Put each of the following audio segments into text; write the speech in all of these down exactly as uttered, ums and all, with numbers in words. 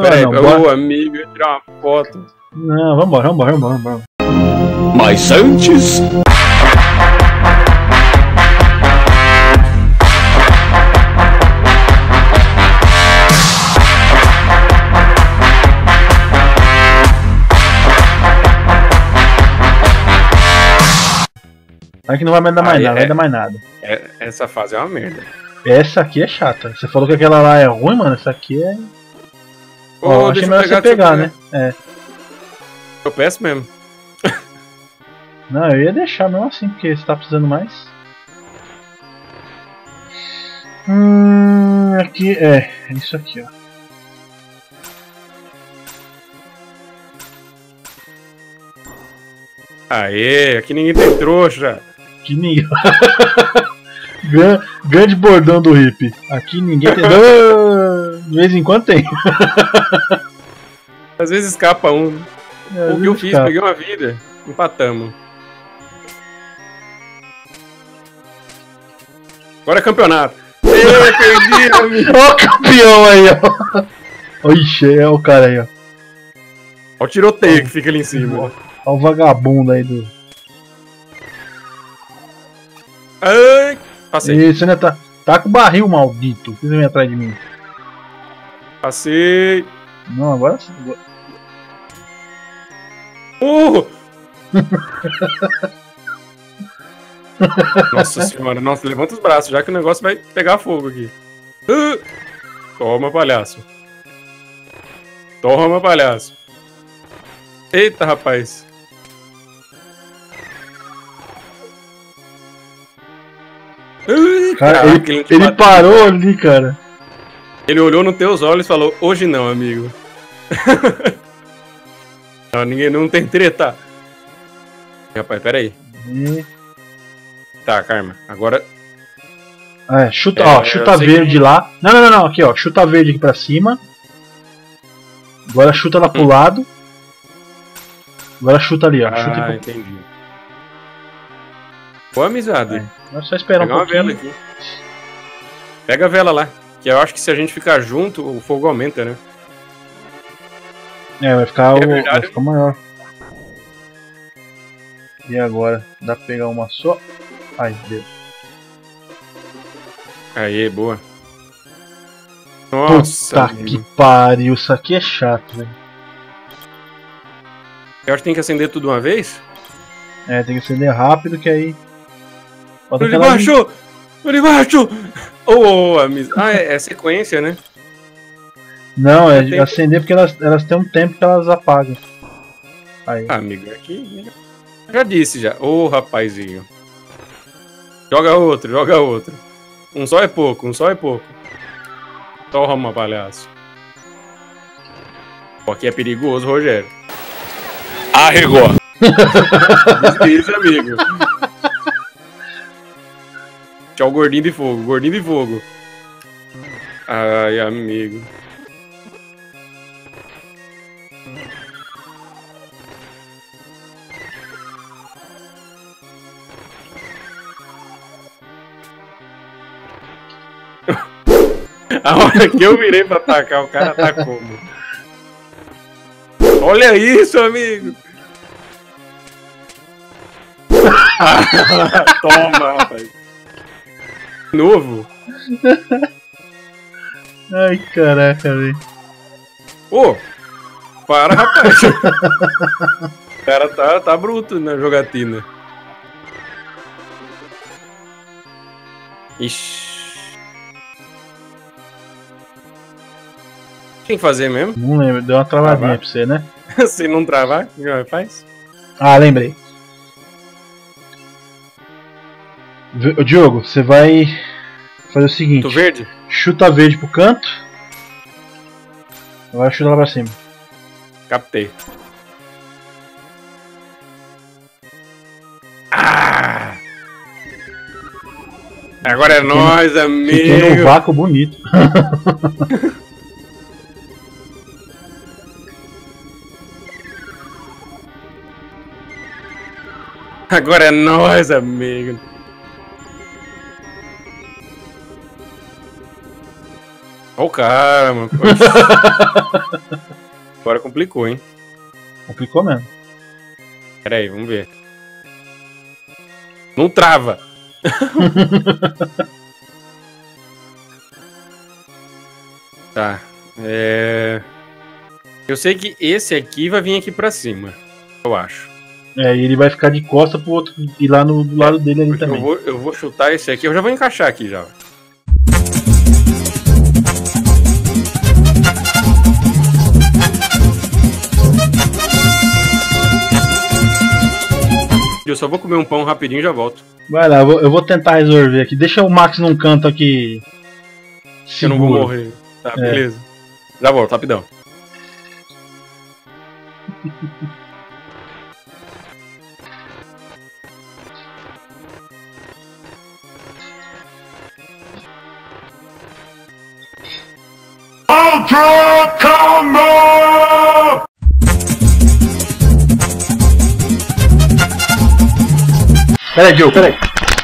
Peraí, não, ô bora. amigo, eu ia tirar uma foto. Não, vambora, vambora, vambora, vambora. Mas antes... Aqui não vai mais dar mais Aí, nada, é. vai dar mais nada. É, essa fase é uma merda. Essa aqui é chata. Você falou que aquela lá é ruim, mano. Essa aqui é. Ô, Ó, achei deixa eu melhor pegar, você deixa eu pegar, pegar. né? É. Eu peço mesmo. Não, eu ia deixar mesmo assim, porque você tá precisando mais. Hum, aqui é, é isso aqui, ó. Aê, aqui ninguém tem trouxa. Que ninguém. Gran- Grande bordão do hippie. Aqui ninguém tem. Ah, de vez em quando tem. Às vezes escapa um. É, O que eu fiz? cara. Peguei uma vida. Empatamos. Agora é campeonato. Ê, perdi, amigo. Ó o campeão aí, ó. Ixi, é o cara aí, ó. Olha o tiroteio que fica ali em cima. Ó o vagabundo aí do. Ai, passei. Ih, você ainda tá. Tá com o barril, maldito. Você vem atrás de mim. Passei. Não, agora sim. Uh! Nossa senhora, nossa, levanta os braços, já que o negócio vai pegar fogo aqui. Uh! Toma, palhaço. Toma, palhaço. Eita, rapaz. Uh, Cara, caraca, ele, não te ele bateu. parou ali, cara. Ele olhou nos teus olhos e falou, hoje não, amigo. Não, ninguém não tem treta. Rapaz, peraí. E... Tá, Karma, agora... Ah, é, chuta, É, ó, eu chuta sei verde que- lá. Não, não, não, não, aqui, ó. Chuta verde aqui pra cima. Agora chuta lá pro Hum. lado. Agora chuta ali, ó. Chuta Ah, pro... entendi. Boa amizade. É, é só esperar Pegar um uma pouquinho. vela aqui. Pega a vela lá. Que eu acho que se a gente ficar junto, o fogo aumenta, né? É, vai ficar, É o... vai verdade. ficar maior. E agora? Dá pra pegar uma só? Ai, Deus. Aê, boa. Nossa, Puta amigo. que pariu. Isso aqui é chato, velho. Eu acho que tem que acender tudo uma vez? É, tem que acender rápido que aí. Bota Por aquela- baixo! Por baixo! Oh, amizade. Ah, é, é sequência, né? Não, é Tem- acender porque elas, elas têm um tempo que elas apagam. Aí. Ah, amigo, aqui... Já disse, já. Ô, rapazinho. Joga outro, joga outro. Um só é pouco, um só é pouco. Toma, palhaço. Pô, aqui é perigoso, Rogério. Arregou. Desliza, amigo. Tchau, gordinho de fogo, gordinho de fogo. Ai, amigo. A hora que eu virei pra atacar, o cara atacou, mano. Olha isso, amigo! Toma, rapaz. Novo. Ai, caraca, velho. Ô! Para, rapaz. O cara tá, tá bruto na jogatina. Ixi. Tem que fazer mesmo? Não lembro, deu uma travadinha Travar? pra você, né? Se não travar, o que faz? Ah, lembrei. V- Ô, Diogo, você vai fazer o seguinte: Tô verde? chuta verde pro canto. Agora chuta lá pra cima. Captei. Ah! Agora é nóis, Fiquei num amigo. vácuo bonito. Agora é nóis, amigo. Ó o cara, mano. Agora complicou, hein? Complicou mesmo. Pera aí, vamos ver. Não trava. Tá. É... Eu sei que esse aqui vai vir aqui pra cima. Eu acho. É, e ele vai ficar de costa pro outro ir lá no do lado dele ali também. Eu vou, eu vou chutar esse aqui. Eu já vou encaixar aqui já. Eu só vou comer um pão rapidinho e já volto. Vai lá, eu vou, eu vou tentar resolver aqui. Deixa o Max num canto aqui. Eu não vou morrer. Tá, É. beleza. Já volto, rapidão. Ultra Combo! Peraí, Joe, peraí.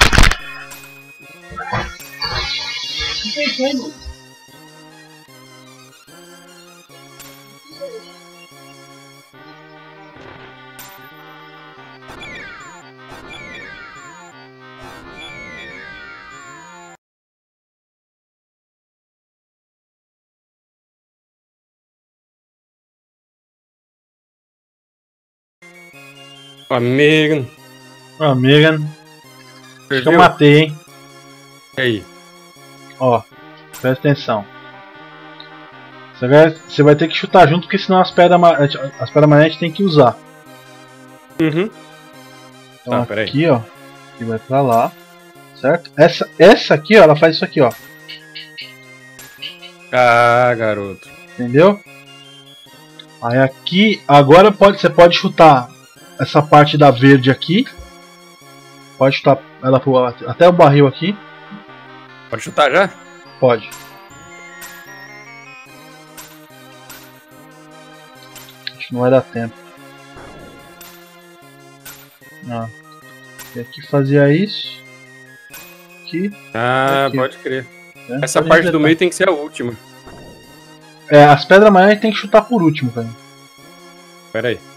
Amigo. Ó, Megan. Acho que eu Perdeu? matei, hein? E aí? Ó, presta atenção. Você vai, você vai ter que chutar junto, porque senão as pedras ama- as pedras amarelas a gente tem que usar. Uhum. Então Tá, peraí. aqui, ó, que vai pra lá, certo? Essa, essa aqui, ó, ela faz isso aqui, ó, Ah, garoto. entendeu? Aí aqui, agora pode, você pode chutar essa parte da verde aqui. Pode chutar ela pro, até o barril aqui. Pode chutar já? Pode. Acho que não vai dar tempo. Não. E aqui fazia isso. Aqui. Ah, Aqui. pode crer. Né? Essa Pode parte do resetar. meio tem que ser a última. É, as pedras amarelas tem que chutar por último, cara. Pera aí.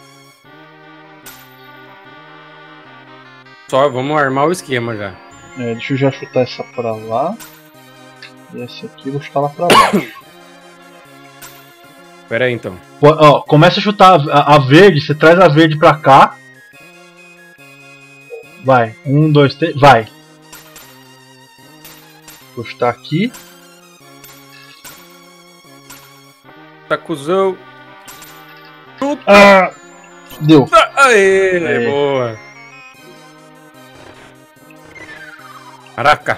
Só vamos armar o esquema já. É, deixa eu já chutar essa pra lá. E essa aqui eu vou chutar lá pra baixo. Pera aí então. Pô, ó, começa a chutar a, a verde, você traz a verde pra cá. Vai. Um, dois, três. Vai. Vou chutar aqui. Tá cuzão. Chuta! Ah! Deu. Aê, Aê. boa. Caraca.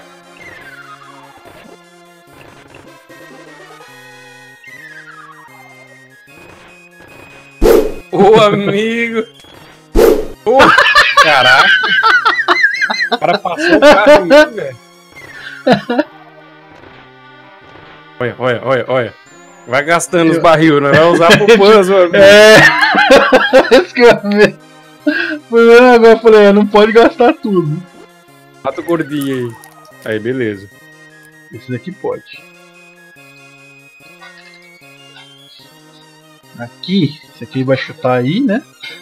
Ô amigo. Ô, caraca. O cara passou o carro em mim, velho. Olha, olha, olha, olha. Vai gastando os barril, né? Vai usar pro puzzle, amigo. É. Isso que eu ia ver. Foi, agora eu falei, é, não pode gastar tudo. Mata o gordinho aí. Aí, beleza. Esse daqui pode. Aqui, esse aqui vai chutar aí, né?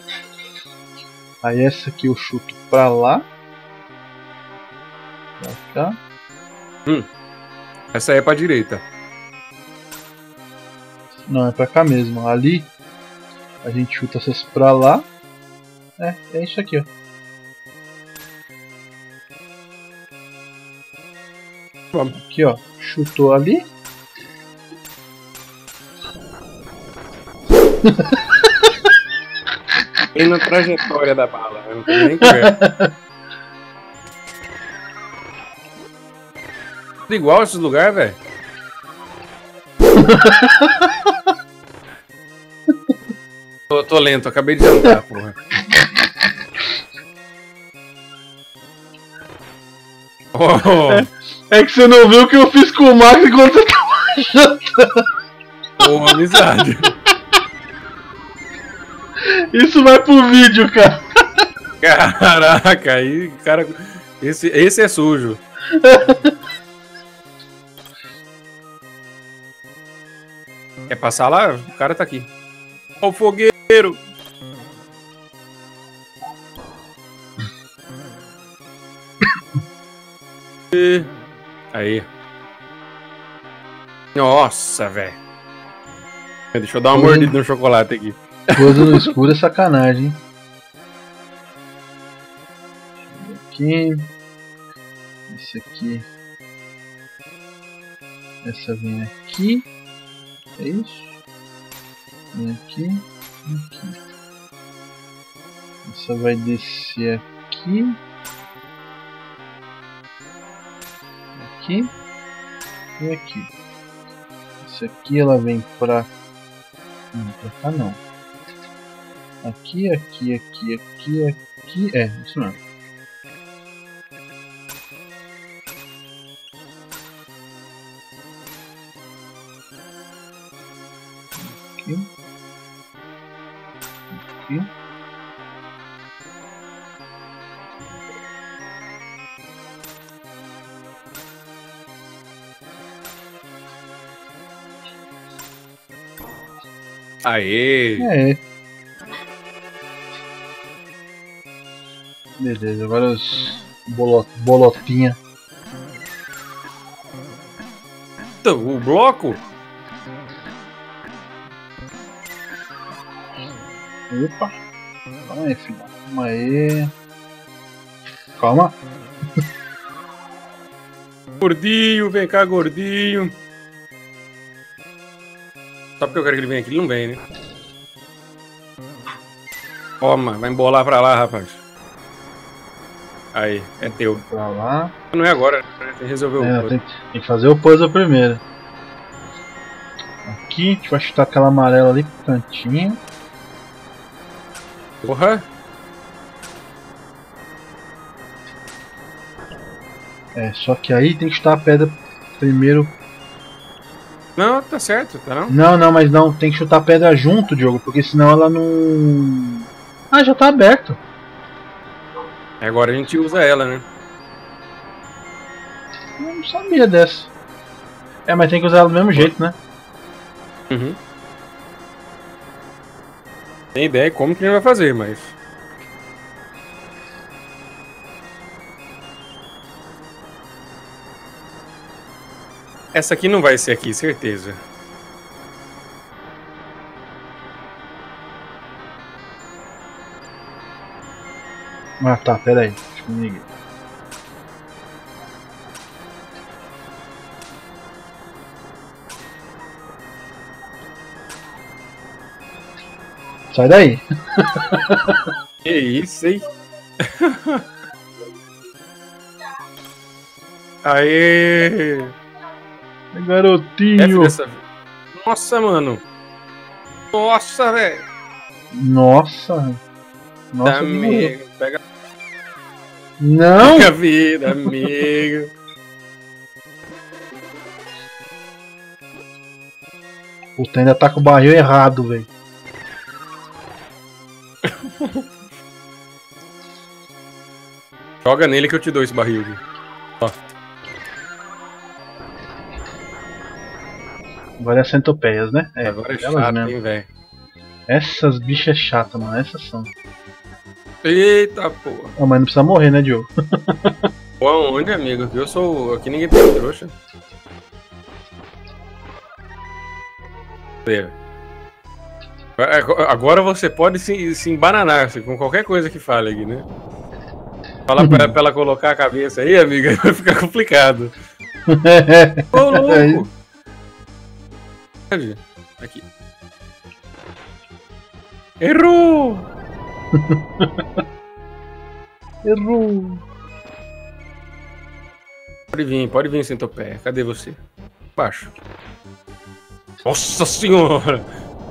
Aí essa aqui eu chuto pra lá. Pra cá. Essa aí é pra direita. Não, é pra cá mesmo. Ali a gente chuta essas pra lá. É, é isso aqui, ó. Vamos. Aqui, ó. Chutou ali. E na trajetória da bala, eu não tenho nem conversa. Tudo igual esses lugares, velho. tô, tô lento, acabei de jantar, porra. Oh, É que você não viu o que eu fiz com o Max enquanto você tava jantando. oh, amizade. Isso vai pro vídeo, cara. Caraca, aí, cara, esse, esse é sujo. Quer passar lá? O cara tá aqui. Ó o fogueiro! Aí. Nossa, velho. Deixa eu dar uma Coisa... mordida no chocolate aqui. Coisa no escuro é sacanagem, hein? Aqui. Esse aqui. Essa vem aqui. É isso? Vem aqui. Aqui. Essa vai descer aqui. Aqui. E aqui. Essa aqui ela vem pra... Não, pra cá não. Aqui, aqui, aqui, aqui, aqui. É, isso mesmo. Aqui. Aqui. Aê! É. Beleza, agora os bolot, bolotinha. O bloco? Opa! Calma aí, filho. Calma aí. Calma. Gordinho, vem cá, gordinho. Só porque eu quero que ele venha aqui, ele não vem, né? Toma, vai embolar pra lá, rapaz. Aí, é teu. Pra lá. Não é agora, tem que resolver o É, puzzle. tem, tem que fazer o puzzle primeiro. Aqui, a gente vai chutar aquela amarela ali pro cantinho. Porra! É, só que aí tem que chutar a pedra primeiro. Não, tá certo, tá não? Não, não, mas não, tem que chutar a pedra junto, Diogo, porque senão ela não. Ah, já tá aberto. Agora a gente usa ela, né? Eu não sabia dessa. É, mas tem que usar ela do mesmo jeito, né? Uhum. Tem ideia como que a gente vai fazer, mas... Essa aqui não vai ser aqui, certeza. Ah tá, pera aí. Deixa eu me ligar. Sai daí. Que isso, hein? Aê! Garotinho. É, essa... Nossa, mano. Nossa, velho. Nossa. Nossa, Amigo. Pega... Não! Pega a vida, amigo. Puta, ainda tá com o barril errado, velho. Joga nele que eu te dou esse barril aqui. Ó. Agora é centopeias, né? É, Agora é elas chato, mesmo. hein, velho. Essas bichas chatas, mano. Essas são. Eita, porra. Ah, mas não precisa morrer, né, Diogo? Pô, aonde, amigo? Eu sou... Aqui ninguém tem trouxa. Agora você pode se, se embananar com qualquer coisa que fale aqui, né? Falar pra, pra ela colocar a cabeça aí, amiga, vai ficar complicado. Ô, louco! Aqui. Errou! Errou! Pode vir, pode vir, centopeia. Cadê você? Baixo. Nossa senhora!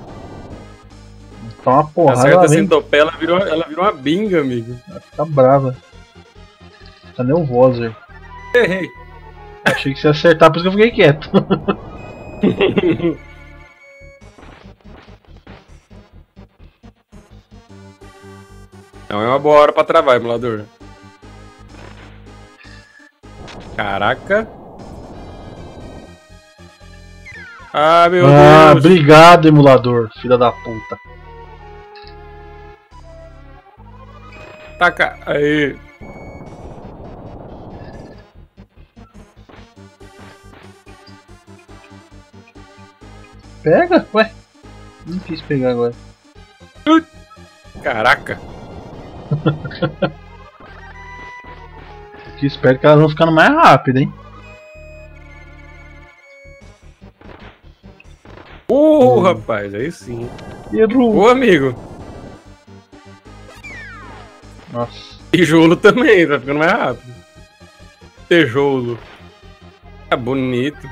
Tá uma porrada. Acerta Ela a vem... centopeia, ela virou, ela virou uma binga, amigo. Ela fica brava. Tá nervosa. Errei. Achei que você ia acertar, por isso que eu fiquei quieto. Não é uma boa hora pra travar, emulador. Caraca. Ah, meu Ah, Deus. obrigado, emulador, filha da puta. Taca. Aí. Pega? Ué? Não quis pegar agora. Caraca. Aqui espero que elas vão ficando mais rápidas, hein? Uh, Hum. rapaz, aí sim. Errou. Ô, amigo. Nossa. Tijolo também, tá ficando mais rápido. Tijolo. Tá bonito.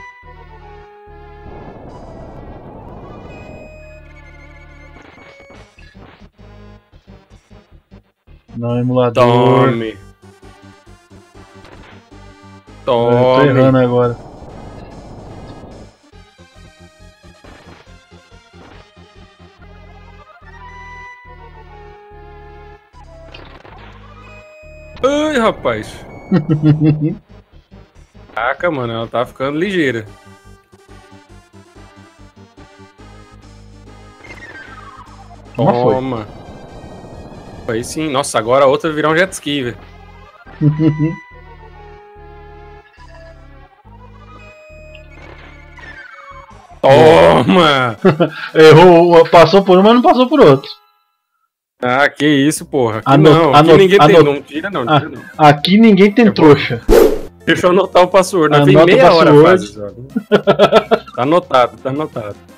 Não, emulador. Tome. Eu tô Tome. errando agora. Ai, rapaz. Caraca, mano, ela tá ficando ligeira. Uma foi. Toma. Aí sim. Nossa, agora a outra vai virar um jet ski, velho. Toma! Errou, passou por uma, mas não passou por outro. Ah, que isso, porra. Aqui Ano- não, aqui ano- ninguém tem. ano- Não tira não, Ah, tira não. aqui ninguém tem Eu vou- trouxa. Deixa eu anotar o password. Nós tem Anota o meia hora password. quase. Só. Tá anotado, tá anotado.